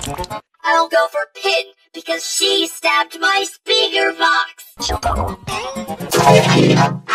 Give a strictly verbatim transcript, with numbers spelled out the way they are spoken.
I'll go for Pin because she stabbed my speaker box.